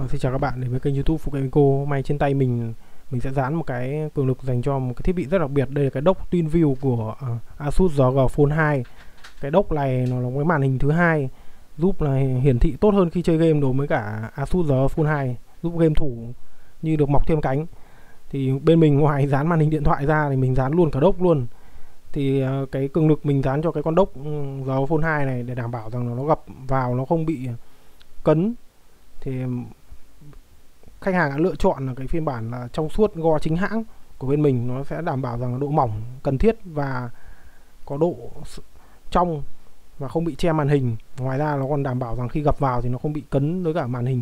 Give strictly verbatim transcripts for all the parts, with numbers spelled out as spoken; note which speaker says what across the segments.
Speaker 1: Xin chào các bạn đến với kênh YouTube Phụ kiện Pico. Hôm nay trên tay mình mình sẽ dán một cái cường lực dành cho một cái thiết bị rất đặc biệt. Đây là cái dock TwinView của uh, Asus rờ giê Phone hai. Cái dock này nó là cái màn hình thứ hai, giúp là hiển thị tốt hơn khi chơi game đối với cả Asus rờ giê Phone hai, giúp game thủ như được mọc thêm cánh. Thì bên mình ngoài dán màn hình điện thoại ra thì mình dán luôn cả dock luôn. Thì uh, cái cường lực mình dán cho cái con dock rờ giê Phone hai này để đảm bảo rằng là nó gập vào nó không bị cấn. Thì khách hàng đã lựa chọn là cái phiên bản là trong suốt go chính hãng của bên mình, nó sẽ đảm bảo rằng là độ mỏng cần thiết và có độ trong và không bị che màn hình. Ngoài ra nó còn đảm bảo rằng khi gập vào thì nó không bị cấn với cả màn hình.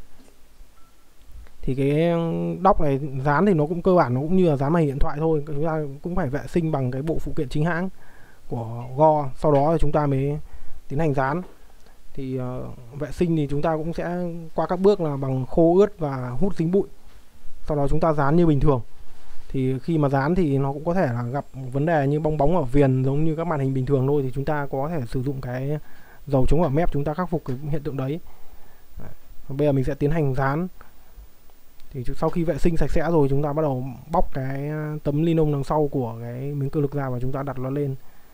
Speaker 1: Thì cái dock này dán thì nó cũng cơ bản nó cũng như là dán màn hình điện thoại thôi, chúng ta cũng phải vệ sinh bằng cái bộ phụ kiện chính hãng của Go, sau đó thì chúng ta mới tiến hành dán. Thì uh, vệ sinh thì chúng ta cũng sẽ qua các bước là bằng khô ướt và hút dính bụi, sau đó chúng ta dán như bình thường. Thì khi mà dán thì nó cũng có thể là gặp vấn đề như bong bóng ở viền giống như các màn hình bình thường thôi, thì chúng ta có thể sử dụng cái dầu chống ở mép chúng ta khắc phục cái hiện tượng đấy. Bây giờ mình sẽ tiến hành dán. Thì sau khi vệ sinh sạch sẽ rồi, chúng ta bắt đầu bóc cái tấm ni lông đằng sau của cái miếng cường lực ra và chúng ta đặt nó lên.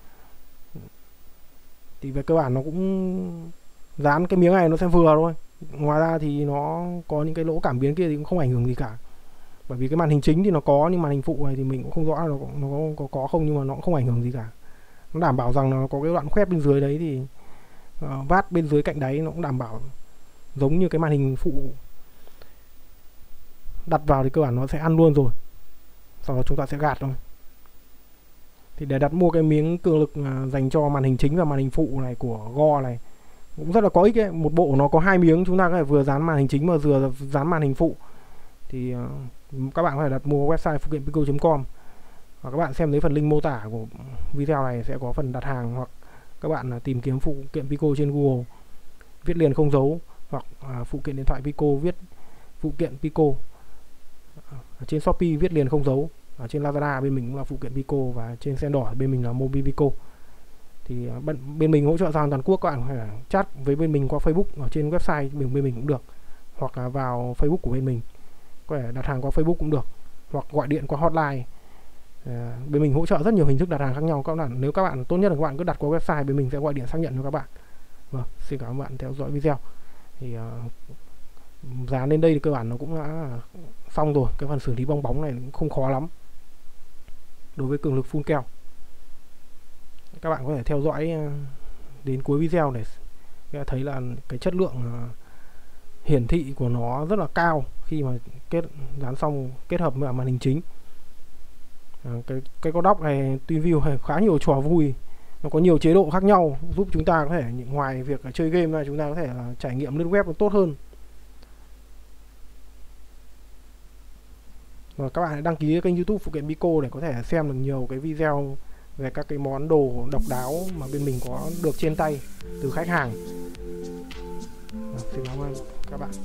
Speaker 1: Thì về cơ bản nó cũng dán cái miếng này nó sẽ vừa thôi. Ngoài ra thì nó có những cái lỗ cảm biến kia thì cũng không ảnh hưởng gì cả. Bởi vì cái màn hình chính thì nó có, nhưng màn hình phụ này thì mình cũng không rõ là nó, nó có, có không, nhưng mà nó cũng không ảnh hưởng gì cả. Nó đảm bảo rằng nó có cái đoạn khoét bên dưới đấy, thì uh, vát bên dưới cạnh đáy nó cũng đảm bảo giống như cái màn hình phụ. Đặt vào thì cơ bản nó sẽ ăn luôn rồi. Sau đó chúng ta sẽ gạt thôi. Thì để đặt mua cái miếng cường lực uh, dành cho màn hình chính và màn hình phụ này của Go này cũng rất là có ích ấy. Một bộ nó có hai miếng, chúng ta có thể vừa dán màn hình chính mà vừa dán màn hình phụ. Thì uh, các bạn có thể đặt mua website phụ kiện pico chấm com, và các bạn xem thấy phần link mô tả của video này sẽ có phần đặt hàng, hoặc các bạn uh, tìm kiếm phụ kiện Pico trên Google, viết liền không dấu, hoặc uh, phụ kiện điện thoại Pico viết phụ kiện Pico. Uh, trên Shopee viết liền không dấu, ở trên Lazada bên mình cũng là phụ kiện Pico, và trên Sen Đỏ bên mình là Mobi Pico. Thì uh, bên mình hỗ trợ giao toàn quốc, các bạn có thể chat với bên mình qua Facebook ở trên website bên, bên mình cũng được, hoặc là vào Facebook của bên mình, có thể đặt hàng qua Facebook cũng được, hoặc gọi điện qua hotline. À, bên mình hỗ trợ rất nhiều hình thức đặt hàng khác nhau các bạn. Nếu các bạn tốt nhất là các bạn cứ đặt qua website, bên mình sẽ gọi điện xác nhận cho các bạn. Vâng, xin cảm ơn bạn theo dõi video. Thì uh, dán lên đây thì cơ bản nó cũng đã xong rồi. Cái phần xử lý bong bóng này cũng không khó lắm đối với cường lực full keo. Các bạn có thể theo dõi uh, đến cuối video để thấy là cái chất lượng uh, hiển thị của nó rất là cao khi mà kết dán xong kết hợp với màn hình chính. À, cái cái con dock này TwinView khá nhiều trò vui, nó có nhiều chế độ khác nhau giúp chúng ta có thể ngoài việc chơi game ra, chúng ta có thể là trải nghiệm lên web nó tốt hơn. Và các bạn hãy đăng ký kênh YouTube Phụ kiện Pico để có thể xem được nhiều cái video về các cái món đồ độc đáo mà bên mình có được trên tay từ khách hàng. À, xin cảm ơn các bạn.